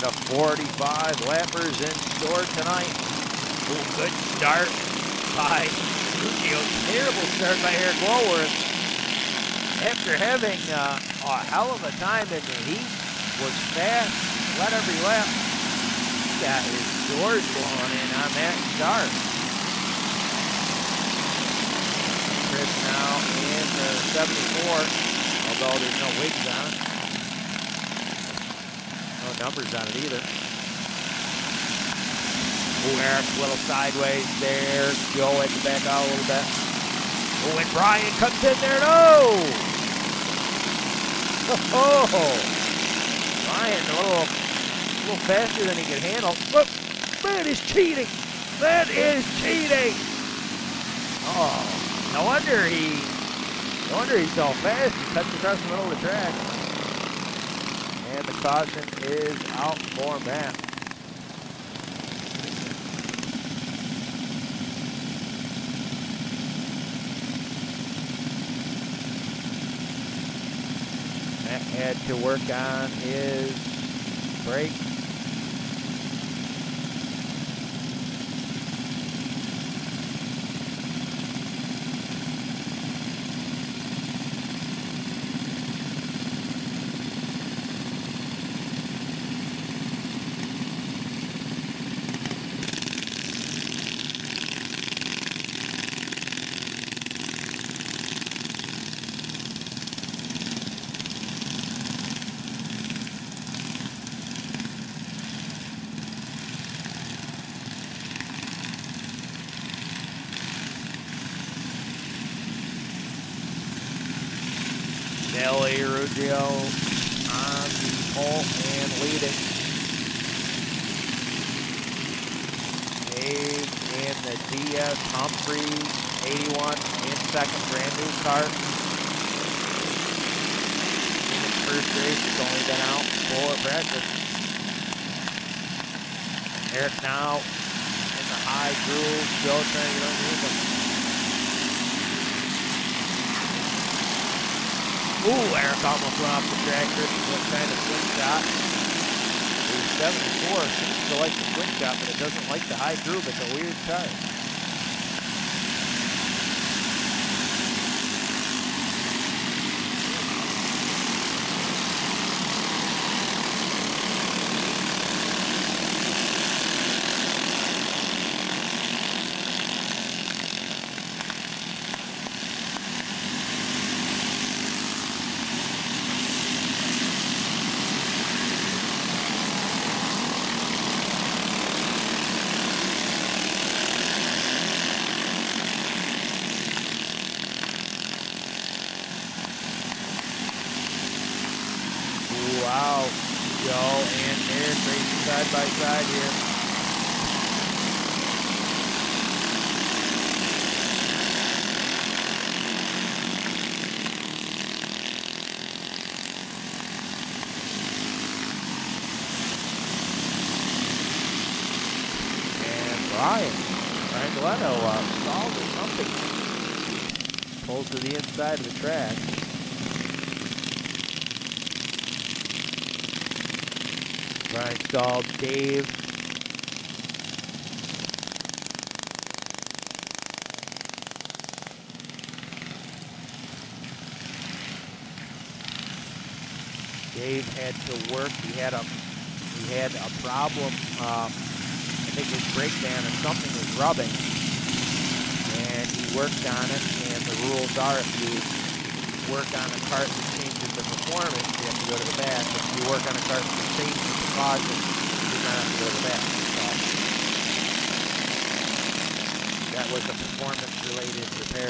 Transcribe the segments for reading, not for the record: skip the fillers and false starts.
the 45 lappers in store tonight. Ooh, good start by Lucio. Terrible start by Eric Walworth. After having a hell of a time in the heat, was fast, led every lap. He got his doors blown in on that start. Chris now in the 74, although there's no wigs on it. No numbers on it either. Oh, Eric, a little sideways there. Joe had to back out a little bit. Oh, and Brian comes in there. No! Oh! Brian a little faster than he could handle. Look, that is cheating. That is cheating. Oh, no wonder he's so fast. He cuts across the middle of the track. And the caution is out for Matt. Matt had to work on his brake. Nelly Ruggio on the pole and leading. Dave in the DS, Humphreys, 81 in second, brand new kart. In his first race, he's only been out for practice. Eric now in the high groove, still trying to get underneath him. Ooh, Eric almost went off the track. What kind of swing shot? The 74 seems to like the swing shot, but it doesn't like the high groove. It's a weird car. Wow, Joe and Eric racing side by side here. And Brian Galletta stalled or something. Pulls to the inside of the track. Brian stalled. Dave. Dave had to work. He had a problem. I think his breakdown or something was rubbing, and he worked on it. And the rules are, if you work on a kart that changes the performance, you have to go to the back. If you work on a kart that changes the caution, you do not have to go to the back. So that was a performance-related repair.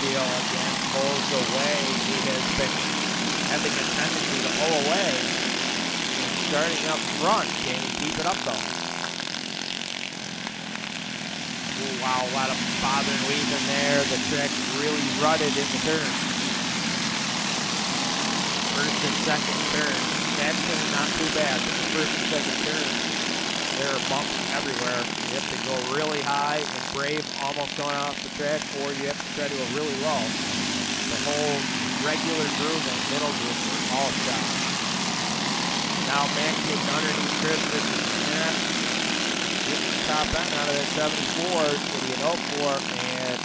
wheel again pulls away. He has been having a tendency to pull away. And starting up front. Can he keep it up though? Ooh, wow, a lot of bother and weaving there. The track really rutted in the turn. First and second turn. That turn not too bad. The first and second turn. There are bumps everywhere. You have to go really high and brave, almost going off the track, or you have to try to go really low. The whole regular groove and middle groove are all shot. Now Matt getting underneath Chris. This is Matt getting the top end out of that 74. What do you know for? And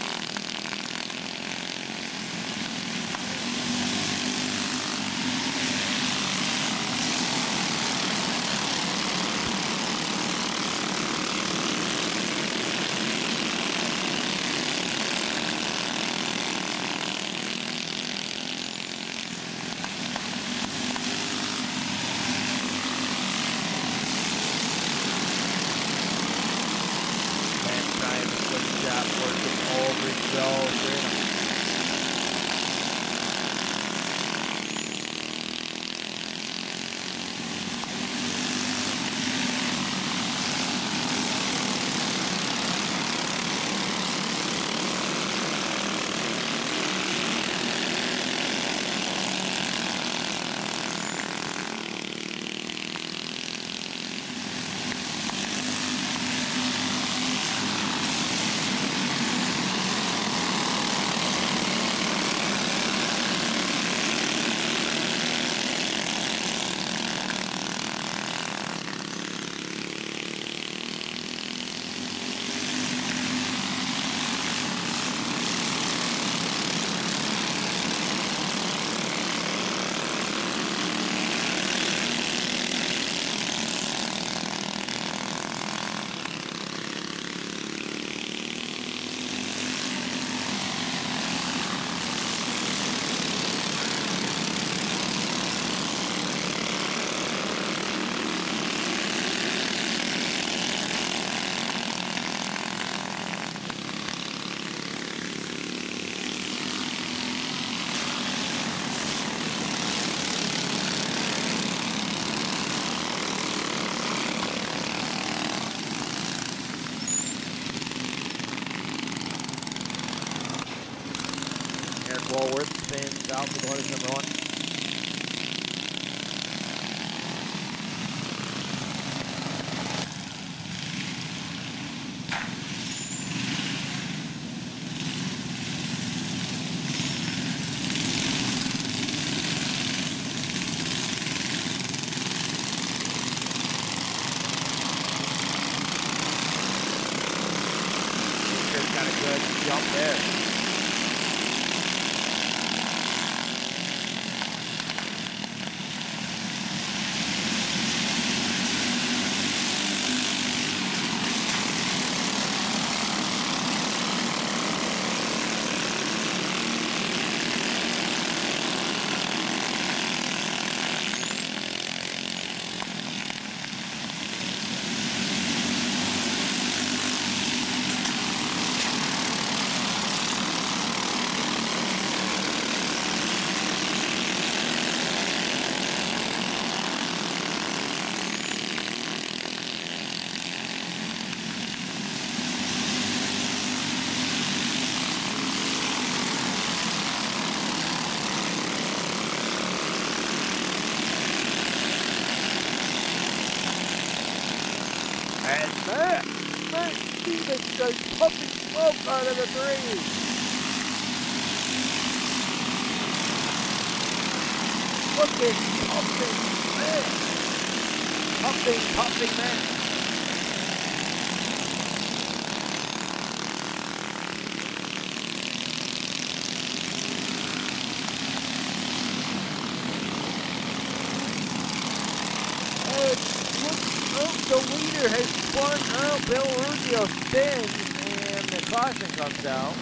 forward, spins out the door to number one. He's got a good jump there. Matt Stevens starts pumping smoke out of the breeze. Pumping man. Pumping man. The leader has spun out. Bill Ruggiero spins, and the caution comes out.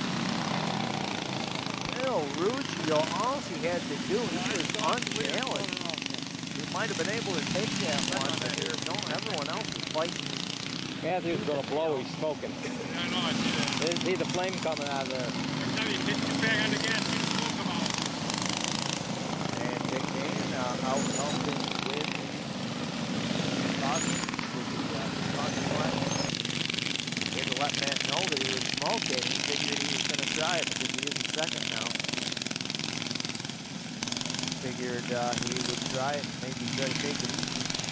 Bill Ruggiero, all he had to do, he was unbalanced. He might have been able to take that one, but everyone else was fighting. Kathy was going to blow, he's smoking. Yeah, I know, I see that. Didn't see the flame coming out of there. And Dick Dane out helping with caution. Caution line. He had to let Matt know that he was smoking. He figured he was going to try it because he is in second now. Figured he would try it and maybe try to take it easy.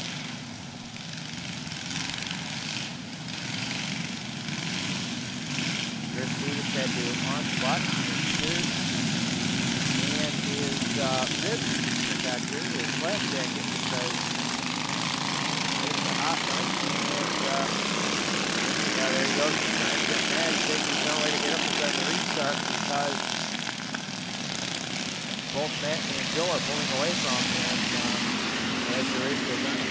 Chris Stevens had to unbutton his shirt and his rib protector, his left jacket, because it's a hot night. And there he goes. He's trying to get mad. He's thinking no way to get up and try to restart because both Matt and Joe are pulling away from him as the race goes on.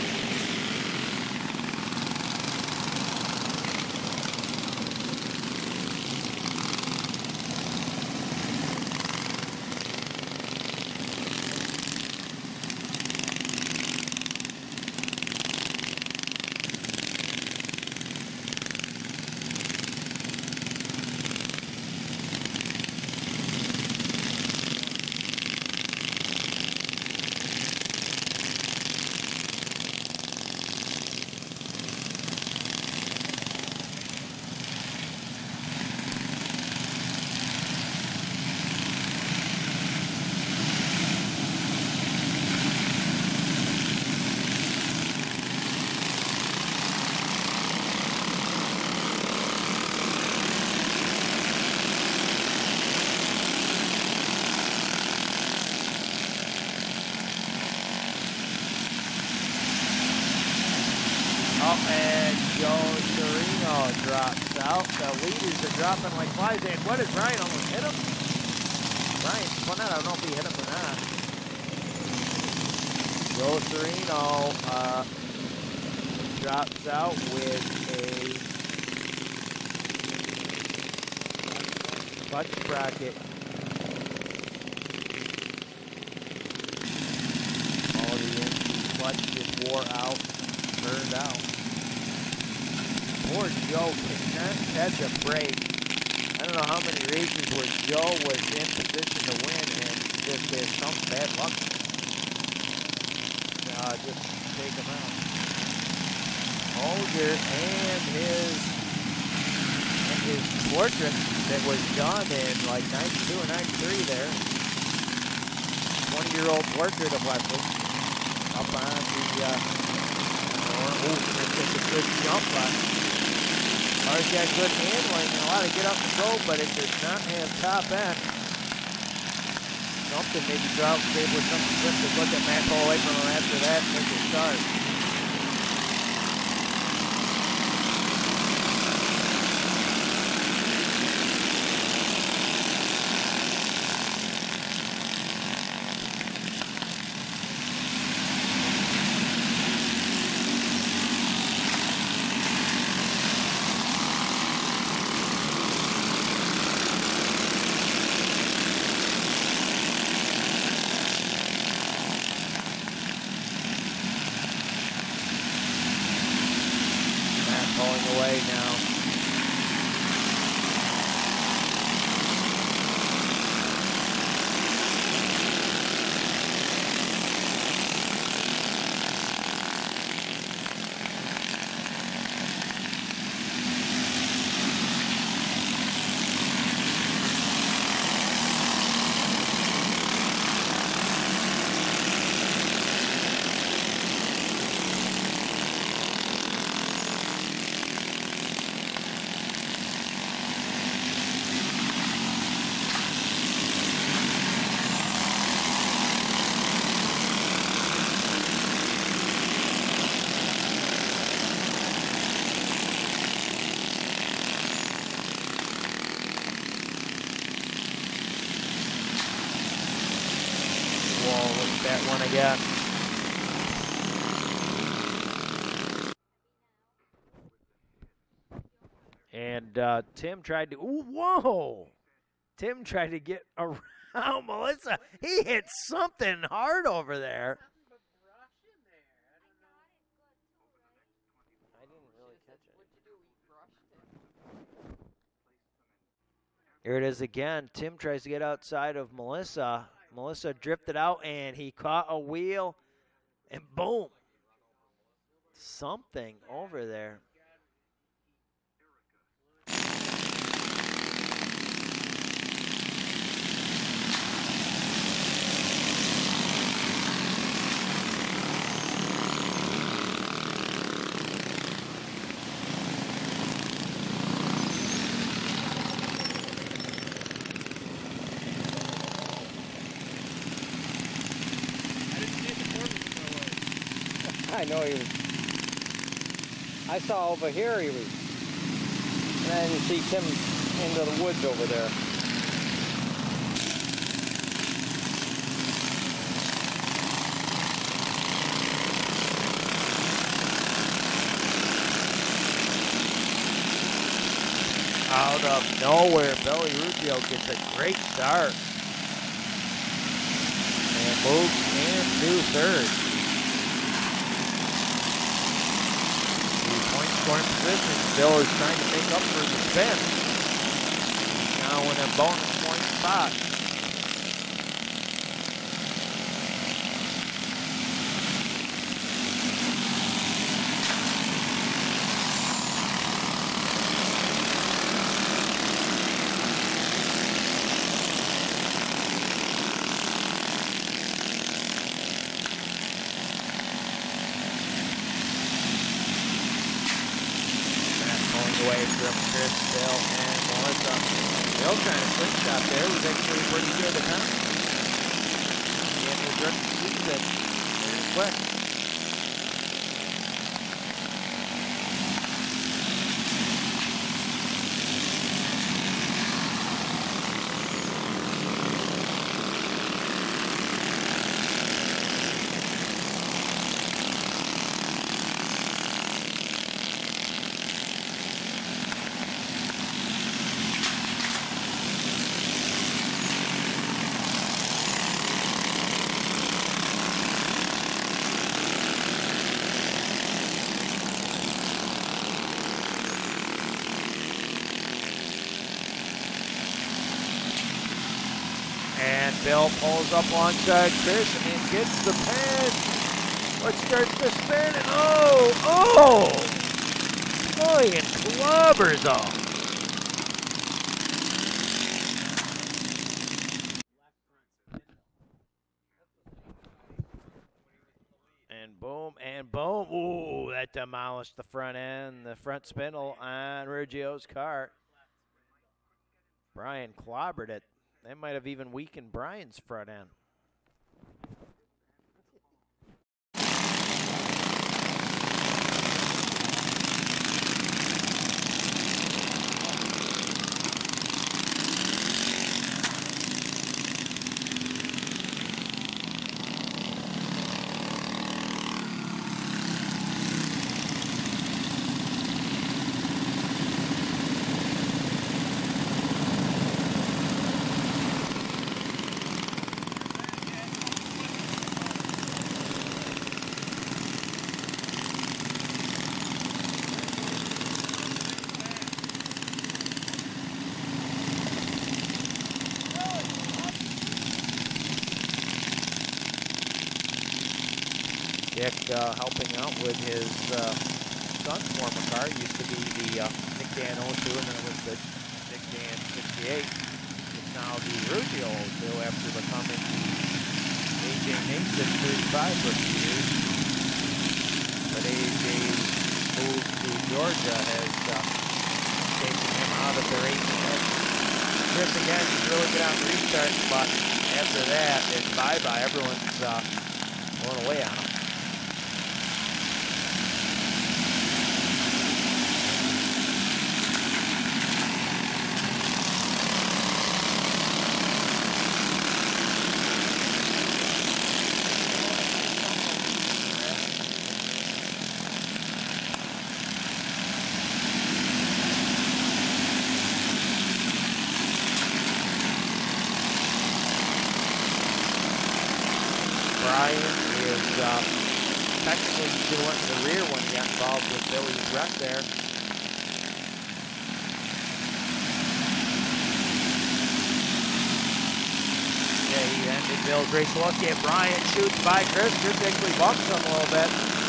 And Joe Serino drops out. The leaders are dropping like flies. And what is Ryan almost hit him? Ryan spun out. I don't know if he hit him or not. Joe Serino drops out with a clutch bracket. All the clutch just wore out, burned out. Poor Joe cannot catch a break. I don't know how many races where Joe was in position to win and just had some bad luck. Just take him out. Holger and his portrait that was done in like 92 or 93 there. 20-year-old portrait of Leslie up on the it's a good jump on. Car's got good handling and a lot of get up and go, but it does not have top end. Something maybe Charles was able to something just to look at Matt pull away from him after that and make it start. Yeah. And Tim tried to, ooh, whoa! Tim tried to get around Melissa. He hit something hard over there. I didn't really catch it. Here it is again. Tim tries to get outside of Melissa. Melissa drifted out, and he caught a wheel, and boom. Something over there. I know he was. I saw over here he was. And I didn't see Tim into the woods over there. Out of nowhere, Billy Ruggio gets a great start. And moves into third. Scoring position. Bill is trying to make up for the spin. Now in a bonus point spot. Away from Chris, Bill, and Melissa. Bill trying to slingshot there was actually pretty good at that. And his rookie season very quick. And Bill pulls up alongside Chris and gets the pin. Let's start the spin. And oh, he clobbers off. And boom. Ooh, that demolished the front end, the front spindle on Ruggio's cart. Brian clobbered it. That might have even weakened Brian's front end. Dick helping out with his son's former car. Used to be the Nick Dan 02, and then it was the Nick Dan 68. It's now the Ruggio 02 after becoming the AJ Mason 35 for a few years. But AJ's move to Georgia has taken him out of the racing. Chris again, he's really good on the restart, but after that, it's bye-bye. Everyone's going away on him. Brian is technically still in the rear when he got involved with Billy's wreck there. Bentonville race. Look at Brian shoots by Chris. Chris actually bumps him a little bit.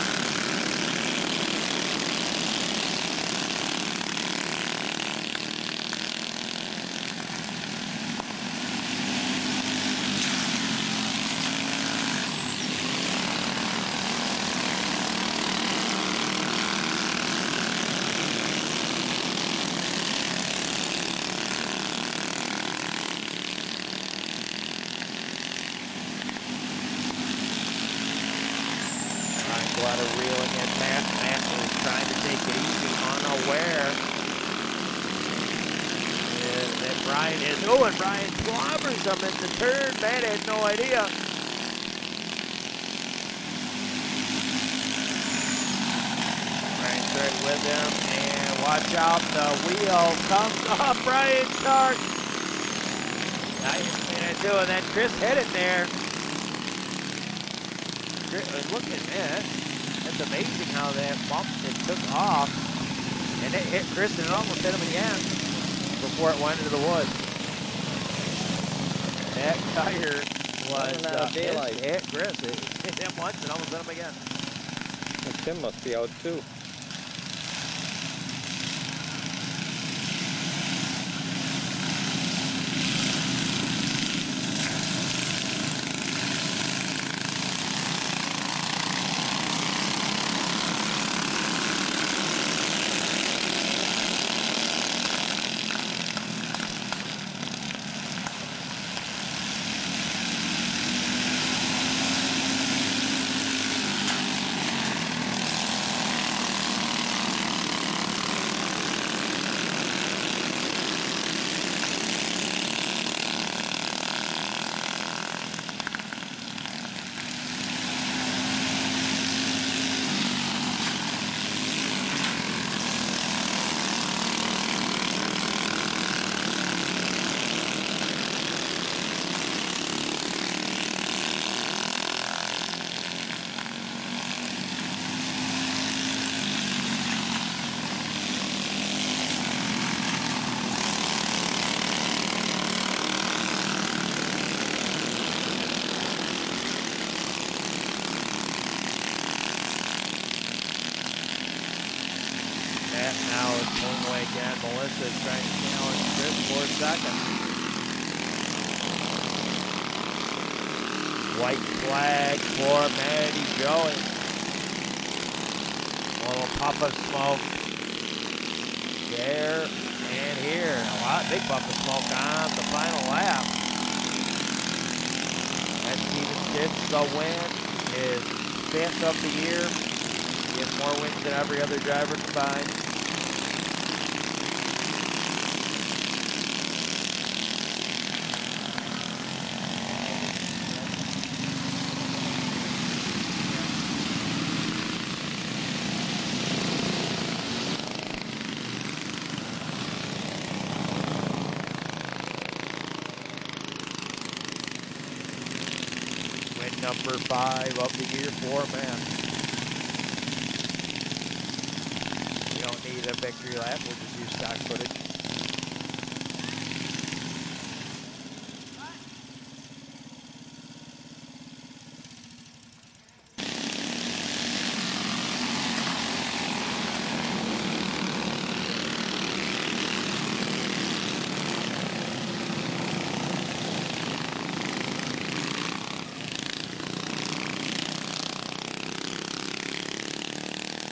Galletta reeling in past Matt was trying to take it easy, unaware. And then Brian is, and Brian clobbers him in the turn. Matt had no idea. Brian's right with him, and watch out, the wheel comes off Brian's car. Nice minute too, and then Chris hit it there. Look at that. That's amazing how that bump it took off. And it hit Chris and it almost hit him again before it went into the woods. That tire was hit Chris. It hit him once and almost hit him again. And Tim must be out too. Now is pulling away again. Melissa is trying to challenge Chris for second. White flag for Maddie Joey. A little puff of smoke there and here. Big puff of smoke on the final lap. And Stevens gets the win. His 5th of the year. He has more wins than every other driver combined. Win number 5 of the year for Matt. We don't need a victory lap, we'll just use stock footage.